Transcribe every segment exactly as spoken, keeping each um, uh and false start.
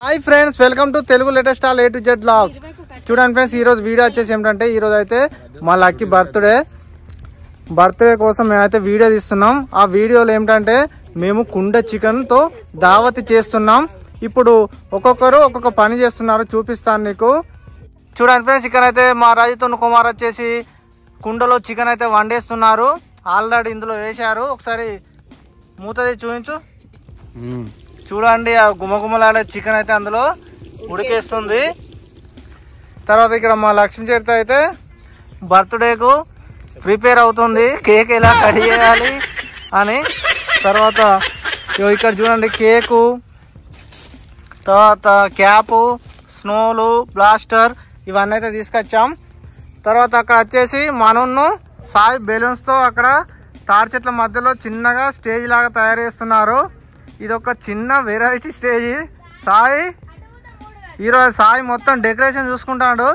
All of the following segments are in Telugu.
Hi friends, welcome to Telugu latest all A to Z vlogs. చూడండి ఫ్రెండ్స్, ఈ రోజు వీడియో వచ్చేసి ఏమిటంటే, ఈ రోజు అయితే మా లక్కీ బర్త్డే బర్త్డే కోసం మేమైతే వీడియో తీస్తున్నాం. ఆ వీడియోలో ఏమిటంటే మేము కుండ చికెన్ తో దావతి చేస్తున్నాం. ఇప్పుడు ఒక్కొక్కరు ఒక్కొక్క పని చేస్తున్నారు, చూపిస్తాను నీకు. చూడండి ఫ్రెండ్స్, ఇక్కడ అయితే మా రాజుతోను కుమార్ వచ్చేసి కుండలో చికెన్ అయితే వండేస్తున్నారు. ఆల్రెడీ ఇందులో వేశారు. ఒకసారి మూతది చూపించు. చూడండి, ఆ గుమగుమలాడే చికెన్ అయితే అందులో ఉడికేస్తుంది. తర్వాత ఇక్కడ మా లక్ష్మీ చరిత అయితే బర్త్డేకు ప్రిపేర్ అవుతుంది, కేక్ ఎలా కట్ చేయాలి అని. తర్వాత ఇక్కడ చూడండి, కేకు, తర్వాత క్యాపు, స్నోలు, బ్లాస్టర్ ఇవన్నీ అయితే తీసుకొచ్చాం. తర్వాత అక్కడ వచ్చేసి మనను సాయి బెలూన్స్తో అక్కడ తాడి చెట్ల మధ్యలో చిన్నగా స్టేజ్ లాగా తయారు చేస్తున్నారు. ఇది ఒక చిన్న వెరైటీ స్టేజ్. సాయి ఈరోజు సాయి మొత్తం డెకరేషన్ చూసుకుంటాడు.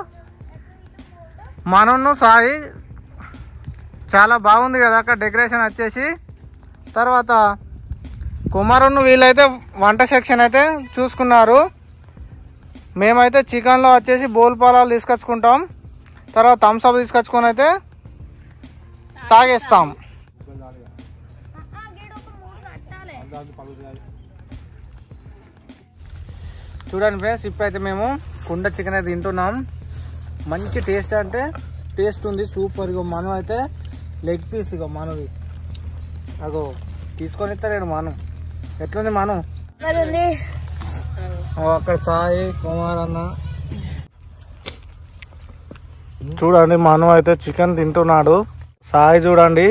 మనను సాయి చాలా బాగుంది కదా అక్కడ డెకరేషన్ వచ్చేసి. తర్వాత కుమారును వీళ్ళైతే వంట సెక్షన్ అయితే చూసుకున్నారు. మేమైతే చికెన్లో వచ్చేసి బోల్ పాలాలు తీసుకొచ్చుకుంటాం. తర్వాత థమ్స్అప్ తీసుకొచ్చుకొని అయితే తాగేస్తాం. చూడండి ఫ్రెండ్స్, ఇప్పుడైతే మేము కుండ చికెన్ అయితే తింటున్నాం. మంచి టేస్ట్ అంటే టేస్ట్ ఉంది, సూపర్. ఇగో మనం అయితే లెగ్ పీస్, ఇగో మనది అగో తీసుకొని ఇస్తాడు మనం. ఎట్లుంది మనం? అక్కడ సాయి కుమార్ అన్న చూడండి, మనం అయితే చికెన్ తింటున్నాడు. సాయి చూడండి,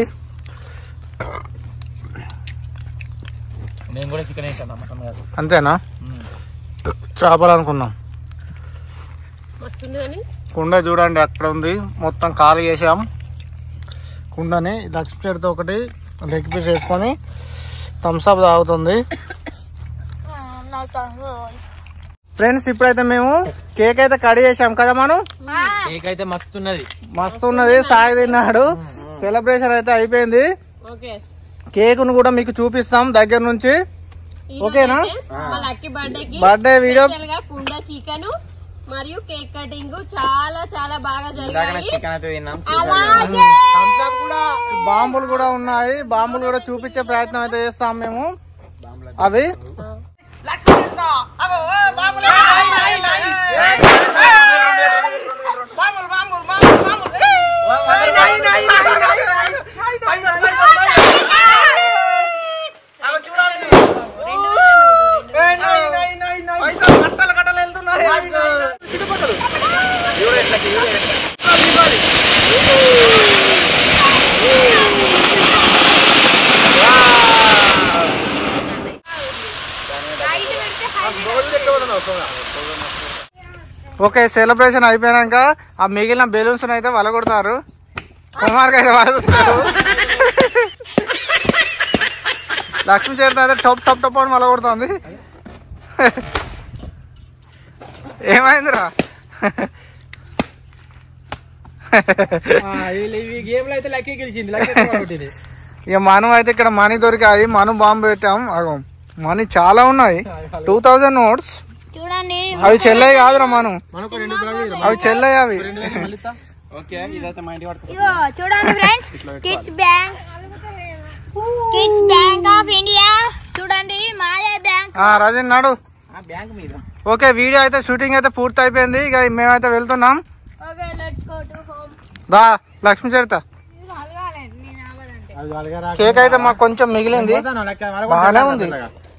నేను కూడా చికెన్ వేసాను, మటన్ కాదు. అంతేనా? చేపలు అనుకున్నాం. కుండ చూడండి అక్కడ ఉంది, మొత్తం ఖాళీ చేసాం కుండని. లక్ష్మీ చరిత ఒకటి లెగ్ పీస్ వేసుకొని థమ్స్అప్ తాగుతుంది. ఫ్రెండ్స్, ఇప్పుడైతే మేము కేక్ అయితే కట్ చేసాం కదా. మనం కేక్ అయితే మస్తు ఉన్నది, మస్తు ఉన్నది. సాయి తిన్నాడు. సెలబ్రేషన్ అయితే అయిపోయింది. కేక్ ను కూడా మీకు చూపిస్తాం దగ్గర నుంచి, ఓకేనా? బర్త్డే వీడియో కుండ చికెన్ మరియు కేక్ కటింగ్ చాలా చాలా బాగా జరిగాయి. బాంబులు కూడా ఉన్నాయి, బాంబులు కూడా చూపించే ప్రయత్నం అయితే చేస్తాం మేము. అవి ఓకే. సెలబ్రేషన్ అయిపోయాక ఆ మిగిలిన బెలూన్స్ అయితే వలగొడతారు. కుమార్కి అయితే వలగొడతారు. లక్ష్మీ చరిత అయితే టప్ టప్ టప్ అని వలగొడుతుంది. ఏమైందిరా? ఇక మనం అయితే ఇక్కడ మనీ దొరికాయి, మనం బాంబు పెట్టాం. మనీ చాలా ఉన్నాయి, టూ థౌజండ్ నోట్స్. చూడండి, అవి చెల్లయ్య కాదురా, మనం అవి చెల్లయ్య. అవి చూడండి friends, kids bank kids bank of India. చూడండి, మాయా బ్యాంక్. రాజన్ నాడు బ్యాంక్ మీద. ఓకే, వీడియో అయితే షూటింగ్ అయితే పూర్తి అయిపోయింది. ఇక మేమైతే వెళ్తున్నాం. దా లక్ష్మీ చరిత, కేక్ అయితే మాకు కొంచెం మిగిలింది, బాగానే ఉంది.